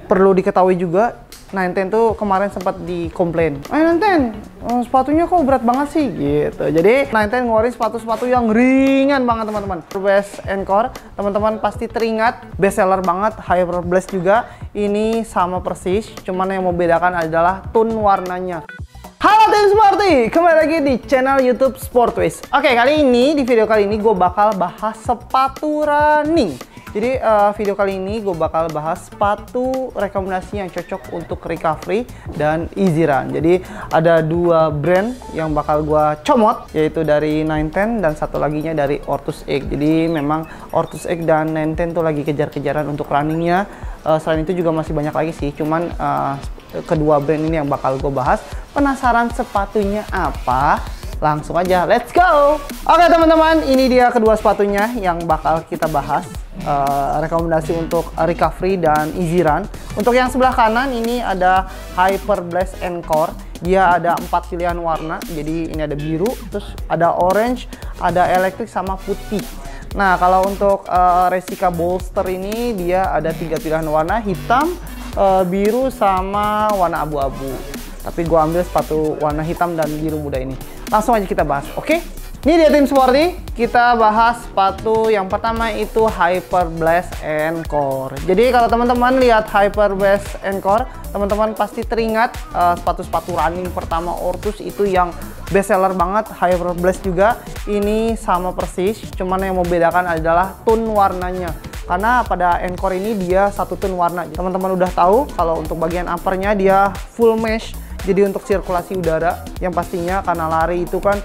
perlu diketahui juga, Nineten tuh kemarin sempat dikomplain, Nineten, sepatunya kok berat banget sih gitu. Jadi Nineten ngeluarin sepatu-sepatu yang ringan banget teman-teman. Best Encore, teman-teman pasti teringat best seller banget, Hyper Blast juga. Ini sama persis, cuman yang membedakan adalah tone warnanya. Halo Tim Sporty, kembali lagi di channel YouTube Sportways. Oke, kali ini di video kali ini gue bakal bahas sepatu running. Jadi video kali ini gue bakal bahas sepatu rekomendasi yang cocok untuk recovery dan easy run. Jadi ada dua brand yang bakal gue comot, yaitu dari Nineten dan satu laginya dari Ortus X. Jadi memang Ortus X dan Nineten tuh lagi kejar-kejaran untuk runningnya. Selain itu juga masih banyak lagi sih, cuman kedua brand ini yang bakal gue bahas. Penasaran sepatunya apa? Langsung aja, let's go! Oke teman-teman, ini dia kedua sepatunya yang bakal kita bahas. Rekomendasi untuk recovery dan easy run. Untuk yang sebelah kanan ini ada Hyper Blast Encore. Dia ada 4 pilihan warna. Jadi ini ada biru, terus ada orange, ada elektrik sama putih. Nah kalau untuk Replica Bolster ini dia ada 3 pilihan warna, hitam, biru sama warna abu-abu. Tapi gue ambil sepatu warna hitam dan biru muda ini. Langsung aja kita bahas, oke? Ini dia Tim Sporty, kita bahas sepatu yang pertama itu Hyper Blast Encore. Jadi kalau teman-teman lihat Hyper Blast Encore, teman-teman pasti teringat sepatu-sepatu running pertama Ortus itu yang best seller banget, Hyper Blast juga. Ini sama persis, cuman yang membedakan adalah tone warnanya. Karena pada Encore ini dia satu tone warna. Teman-teman udah tahu kalau untuk bagian uppernya dia full mesh. Jadi untuk sirkulasi udara yang pastinya karena lari itu kan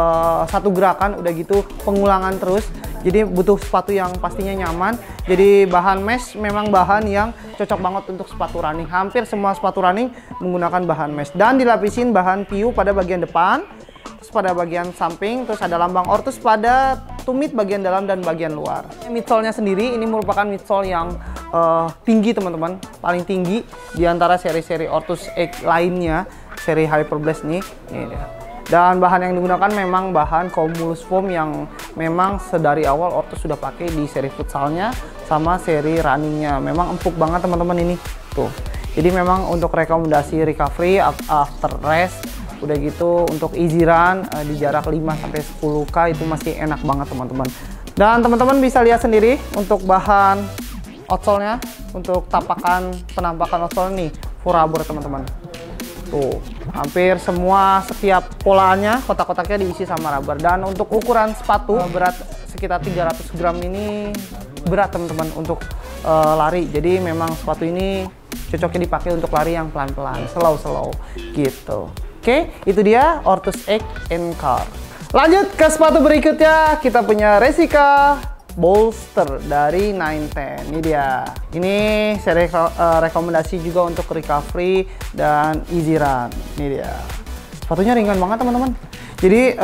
satu gerakan, udah gitu pengulangan terus. Jadi butuh sepatu yang pastinya nyaman. Jadi bahan mesh memang bahan yang cocok banget untuk sepatu running. Hampir semua sepatu running menggunakan bahan mesh. Dan dilapisin bahan PU pada bagian depan, terus pada bagian samping, terus ada lambang Ortus pada tumit bagian dalam dan bagian luar. Midsole-nya sendiri ini merupakan midsole yang tinggi teman-teman, paling tinggi di antara seri-seri Ortus X lainnya, seri Hyper Blast nih. Ini dia. Dan bahan yang digunakan memang bahan Cumulus Foam yang memang sedari awal Ortus sudah pakai di seri futsalnya sama seri runningnya. Memang empuk banget teman-teman ini. Tuh. Jadi memang untuk rekomendasi recovery after rest, udah gitu untuk easy run di jarak 5-10K itu masih enak banget teman-teman. Dan teman-teman bisa lihat sendiri untuk bahan outsole-nya, untuk tapakan penampakan outsole nih full rubber teman-teman. Tuh, hampir semua setiap polaannya, kotak-kotaknya diisi sama rubber. Dan untuk ukuran sepatu berat sekitar 300 gram ini berat teman-teman untuk lari. Jadi memang sepatu ini cocoknya dipakai untuk lari yang pelan-pelan, slow-slow gitu. Oke, itu dia Ortus X Encore. Lanjut ke sepatu berikutnya, kita punya Replica Bolster dari Nineten. Ini dia. Ini saya rekomendasi juga untuk recovery dan easy run. Ini dia. Sepatunya ringan banget teman-teman. Jadi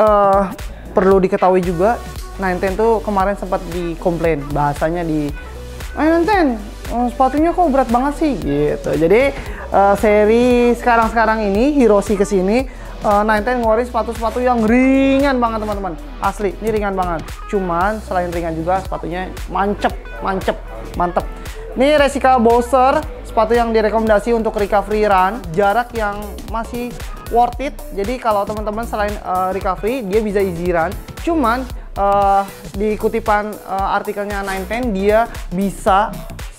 perlu diketahui juga, Nineten tuh kemarin sempat dikomplain, bahasanya di Nineten, sepatunya kok berat banget sih gitu. Jadi seri sekarang ini Hiroshi kesini, Nineten ngeluarin sepatu-sepatu yang ringan banget teman-teman. Asli, ini ringan banget. Cuman selain ringan juga sepatunya mantep. Ini Replica Bolster, sepatu yang direkomendasi untuk recovery run, jarak yang masih worth it. Jadi kalau teman-teman selain recovery, dia bisa easy run. Cuman di kutipan artikelnya Nineten, dia bisa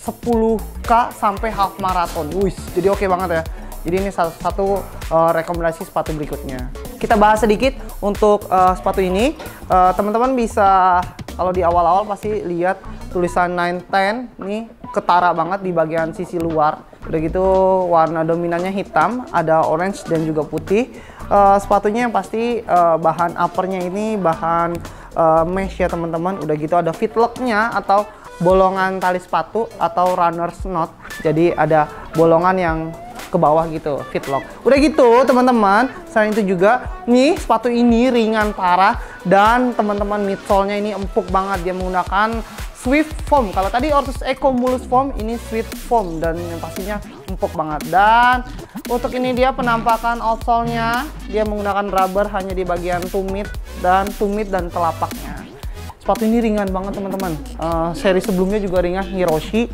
10K sampai half marathon. Wih, jadi oke banget ya. Jadi ini salah satu rekomendasi sepatu berikutnya. Kita bahas sedikit untuk sepatu ini. Teman-teman bisa, kalau di awal-awal pasti lihat tulisan Nineten nih ketara banget di bagian sisi luar. Udah gitu warna dominannya hitam, ada orange dan juga putih. Sepatunya yang pasti bahan uppernya ini bahan mesh ya teman-teman. Udah gitu ada fitlock-nya atau bolongan tali sepatu atau runner's knot. Jadi ada bolongan yang ke bawah gitu, fitlock. Udah gitu teman-teman, selain itu juga nih sepatu ini ringan parah dan teman-teman midsole-nya ini empuk banget. Dia menggunakan Swift Foam. Kalau tadi Ortus X Cumulus Foam, ini Swift Foam dan yang pastinya empuk banget. Dan untuk ini dia penampakan outsole-nya, dia menggunakan rubber hanya di bagian tumit dan telapaknya. Sepatu ini ringan banget teman-teman. Seri sebelumnya juga ringan, Hiroshi.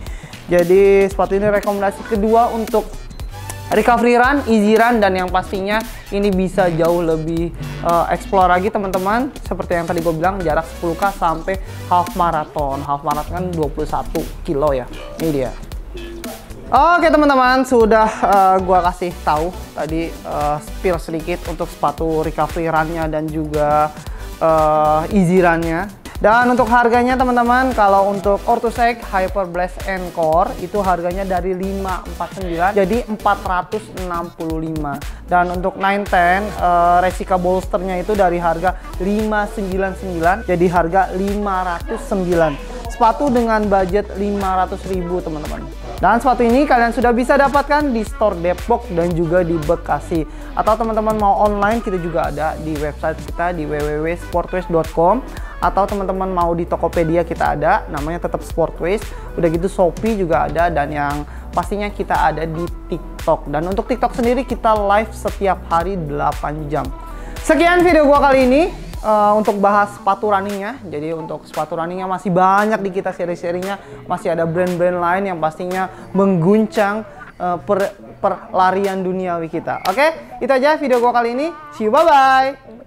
Jadi sepatu ini rekomendasi kedua untuk recovery run, easy run, dan yang pastinya ini bisa jauh lebih explore lagi teman-teman. Seperti yang tadi gue bilang, jarak 10K sampai half marathon. Half marathon kan 21 kilo ya. Ini dia. Oke teman-teman, sudah gua kasih tahu tadi spill sedikit untuk sepatu recovery run-nya dan juga easy run-nya. Dan untuk harganya teman-teman, kalau untuk Orthosec Hyper Blast Encore itu harganya dari 549 jadi 465. Dan untuk 910 Replica bolsternya itu dari harga 599 jadi harga 509. Sepatu dengan budget 500.000 teman-teman. Dan sepatu ini kalian sudah bisa dapatkan di store Depok dan juga di Bekasi. Atau teman-teman mau online, kita juga ada di website kita di www.sportways.com. Atau teman-teman mau di Tokopedia, kita ada, namanya tetap Sportways. Udah gitu Shopee juga ada, dan yang pastinya kita ada di TikTok. Dan untuk TikTok sendiri kita live setiap hari 8 jam. Sekian video gua kali ini. Untuk bahas sepatu runningnya. Jadi untuk sepatu runningnya masih banyak di kita seri-serinya, masih ada brand-brand lain yang pastinya mengguncang perlarian duniawi kita. Oke, itu aja video gua kali ini. See you, bye-bye.